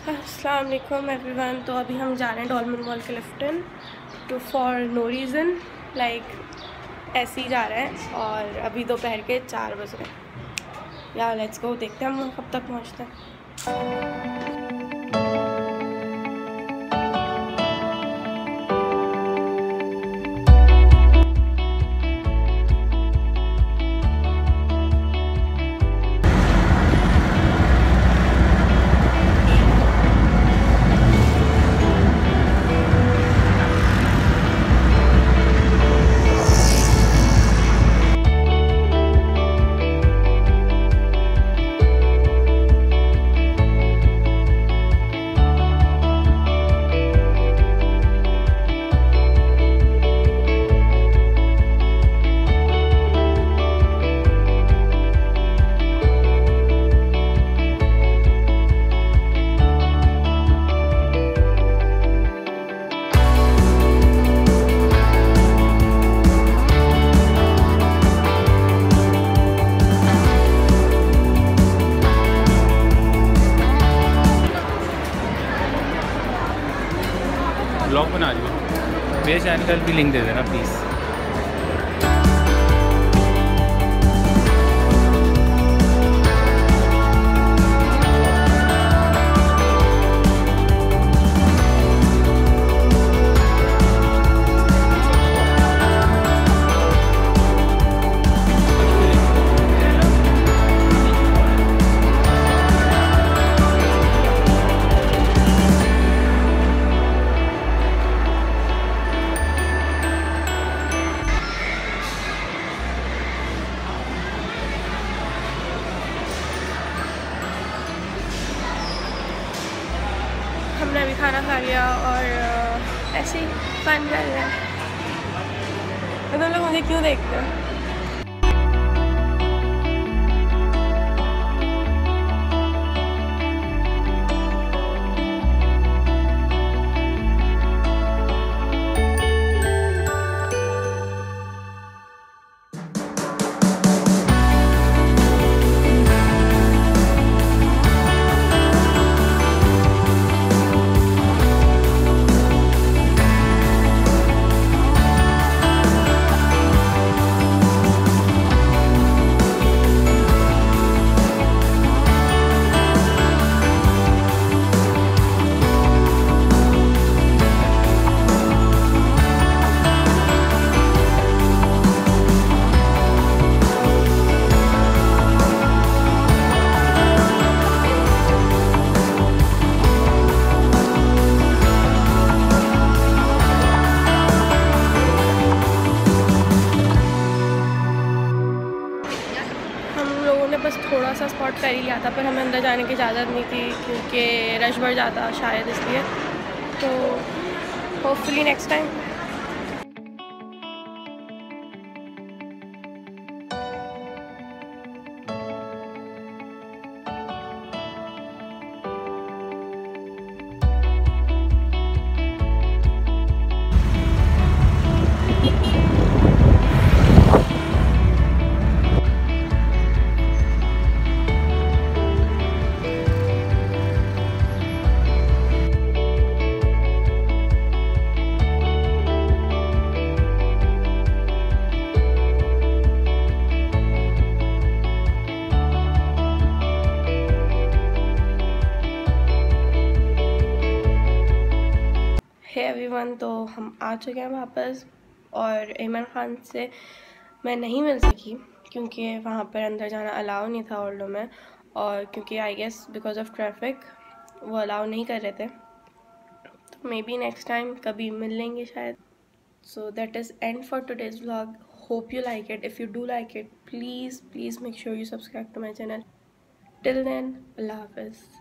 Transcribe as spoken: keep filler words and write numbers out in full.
अस्सलाम वालेकुम एवरीवन। तो अभी हम जा रहे हैं डॉल्मेन मॉल के लिफ्टन टू फॉर नो रीज़न, लाइक ऐसे ही जा रहे हैं। और अभी दोपहर के चार बज रहे हैं। यार लेट्स गो, देखते हैं हम कब तक पहुंचते हैं। ब्लॉग बना रही हूँ, मेरे चैनल का भी लिंक दे देना प्लीज़। हमने अभी खाना खा लिया और ऐसे ही फन कर रहे हैं। तुम लोग मुझे क्यों देखते हो? बस थोड़ा सा स्पॉट कर ही लिया था, पर हमें अंदर जाने की इजाज़त नहीं थी क्योंकि रश बढ़ जाता शायद, इसलिए। तो hopefully next time. Hey everyone, तो हम आ चुके हैं वापस। और ईमान ख़ान से मैं नहीं मिल सकी क्योंकि वहाँ पर अंदर जाना अलाउ नहीं था ऑल्डो में, और क्योंकि I guess because of traffic वो अलाउ नहीं कर रहे थे। तो मे बी नेक्स्ट टाइम कभी मिल लेंगे शायद। So that is end for today's vlog. Hope you like it. If you do like it, please please make sure you subscribe to my channel. Till then, अल्लाह हाफिज़।